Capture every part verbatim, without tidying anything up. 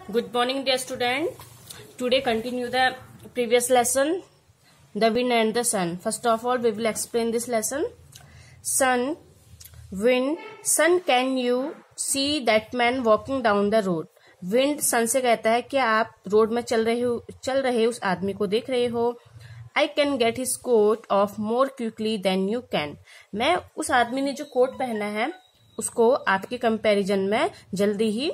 Good morning, dear student. Today continue the previous lesson, the wind and the sun. First of all, we will explain this lesson. Sun, wind. Sun, can you see that man walking down the road? Wind sun से कहता है कि आप road में चल रहे हो चल रहे उस आदमी को देख रहे हो. I can get his coat off more quickly than you can. मैं उस आदमी ने जो कोट पहना है उसको आपके कंपैरिजन में जल्दी ही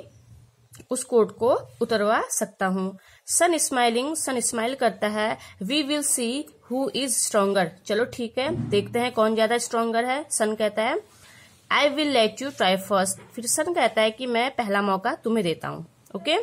उस कोट को उतरवा सकता हूँ. सन स्माइलिंग, सन स्माइल करता है. We will see who is stronger. चलो ठीक है, देखते हैं कौन ज्यादा स्ट्रोंगर है. सन कहता है I will let you try first. फिर सन कहता है कि मैं पहला मौका तुम्हें देता हूँ. Okay.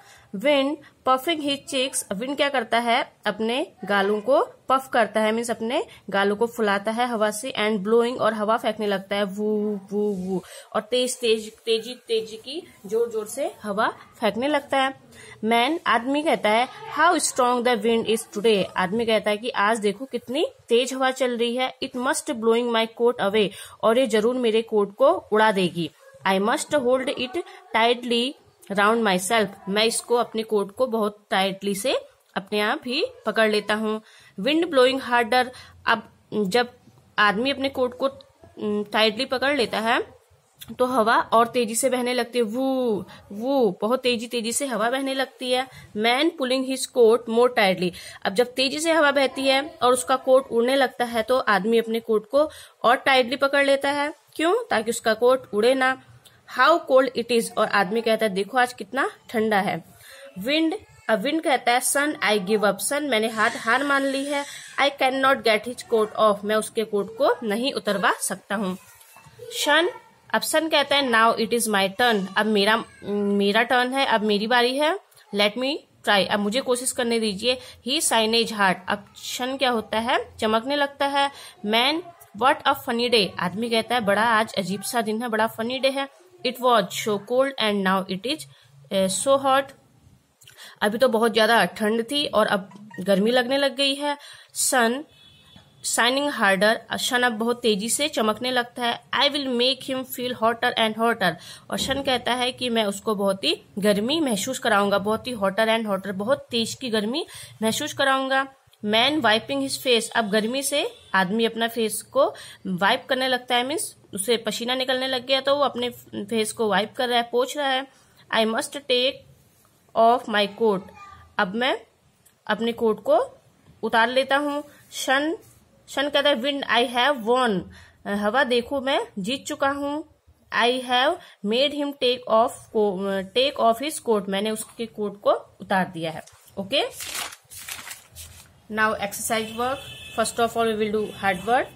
Wind puffing his cheeks. Wind क्या करता है, अपने गालों को पफ करता है, मीन्स अपने गालों को फुलाता है हवा से. एंड ब्लोइंग, और हवा फेंकने लगता है. वू वू वू, और तेज तेज तेजी तेजी की जोर जोर से हवा फेंकने लगता है. मैन, आदमी कहता है how strong the wind is today. आदमी कहता है कि आज देखो कितनी तेज हवा चल रही है. It must blowing my coat away. और ये जरूर मेरे कोट को उड़ा देगी. I must hold it tightly round my self. मैं इसको, अपने कोट को बहुत टाइटली से अपने आप ही पकड़ लेता हूँ. Wind blowing harder. अब जब आदमी अपने कोट को टाइटली पकड़ लेता है तो हवा और तेजी से बहने लगती है. वू वू, बहुत तेजी तेजी से हवा बहने लगती है. Man pulling his coat more tightly. अब जब तेजी से हवा बहती है और उसका कोट उड़ने लगता है तो आदमी अपने कोट को और टाइटली पकड़ लेता है. क्यों? ताकि उसका कोट उड़े ना. How cold it is. और आदमी कहता है देखो आज कितना ठंडा है. विंड, अब विंड कहता है सन आई गिव अप. सन, मैंने हार हार मान ली है. I can not get his coat off. मैं उसके कोट को नहीं उतरवा सकता हूँ. सन, अब सन कहता है now it is my turn. अब मेरा मेरा टर्न है, अब मेरी बारी है. Let me try. अब मुझे कोशिश करने दीजिए. He shines hard. अब सन क्या होता है, चमकने लगता है. Man, what a funny day. आदमी कहता है बड़ा आज अजीब सा दिन है, बड़ा फनी डे है. It was so cold and now it is so hot. अभी तो बहुत ज्यादा ठंड थी और अब गर्मी लगने लग गई है. सन शाइनिंग हार्डर. सन अब बहुत तेजी से चमकने लगता है. I will make him feel hotter and hotter. और सन कहता है कि मैं उसको बहुत ही गर्मी महसूस कराऊंगा, बहुत ही हॉटर एंड हॉटर, बहुत तेज की गर्मी महसूस कराऊंगा. Man wiping his face. अब गर्मी से आदमी अपना फेस को वाइप करने लगता है, मीन्स उसे पसीना निकलने लग गया तो वो अपने फेस को वाइप कर रहा है, पोंछ रहा है. I must take off my coat. अब मैं अपने कोट को उतार लेता हूँ. सन सन कहता है विंड आई हैव वॉन. हवा देखो मैं जीत चुका हूँ. I have made him take off take off his coat. मैंने उसके कोट को उतार दिया है. Okay. Now exercise work. First of all we will do hard word.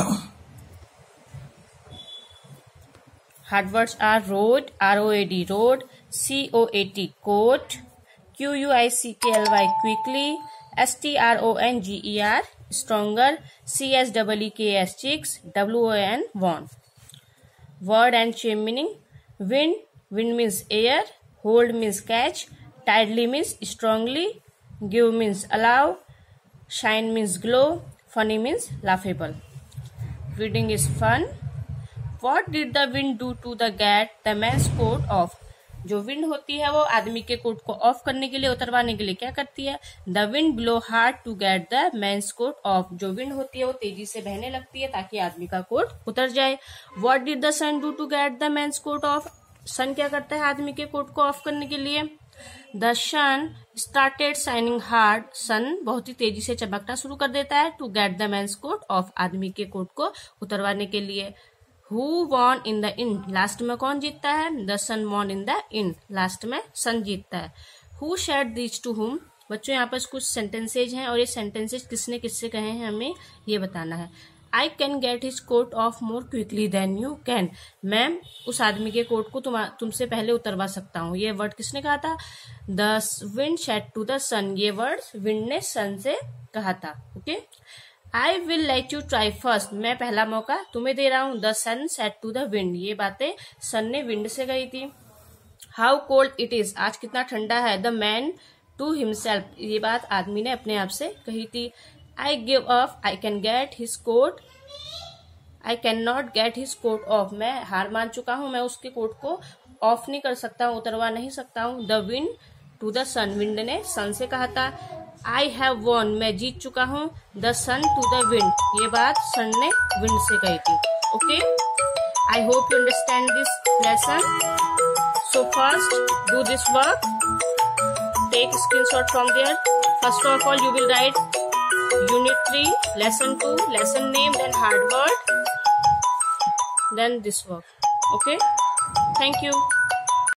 Hard words are road, R O A D, road, C O A T, coat, Q U I C K L Y, quickly, S T R O N G E R, stronger, C S E E K S, chicks, W O N, won. Word and shape meaning. Wind, wind means air, hold means catch, tidally means strongly, give means allow, shine means glow, funny means laughable. Reading is fun. What did the wind do to the get the man's coat off? जो wind होती है वो आदमी के coat को of करने के लिए, उतरवाने के लिए क्या करती है? The wind blow hard to get the man's coat off. जो विंड होती है वो तेजी से बहने लगती है ताकि आदमी का कोट उतर जाए. What did the sun do to get the man's coat off? Sun क्या करता है आदमी के कोट को ऑफ करने के लिए? The sun started shining hard. Sun बहुत ही तेजी से चमकना शुरू कर देता है. To get the man's coat off, आदमी के कोट को उतरवाने के लिए. Who won in the end? Last में कौन जीतता है? The sun won in the end. Last में सन जीतता है. Who said this to whom? बच्चों यहाँ पर कुछ सेंटेंसेज हैं और ये सेंटेंसेज किसने किससे कहे हैं हमें ये बताना है. I can get his coat off more quickly than you can. मैं उस आदमी के कोट को तुम तुमसे पहले उतरवा सकता हूँ. ये वर्ड किसने कहा था? The wind said to the sun. ये वर्ड विंड ने सन से कहा था. Okay. I will let you try first. मैं पहला मौका तुम्हें दे रहा हूँ. The sun said to the wind. ये बातें सन ने विंड से कही थी. How cold it is. आज कितना ठंडा है. The man to himself. ये बात आदमी ने अपने आप से कही थी. I give up. I can get his coat. I can not get his coat off. मैं हार मान चुका हूँ, मैं उसके कोट को ऑफ नहीं कर सकता हूँ, उतरवा नहीं सकता हूँ. The wind to the sun, wind ने सन से कहा था। आई हैव वॉन, मैं जीत चुका हूँ। The sun to the wind, ये बात सन ने विंड से कही थी। Okay, I hope you understand this lesson. So first do this work, take screenshot from there. First of all you will write unit three, lesson two, lesson name, then hard word, then this work. Okay, thank you.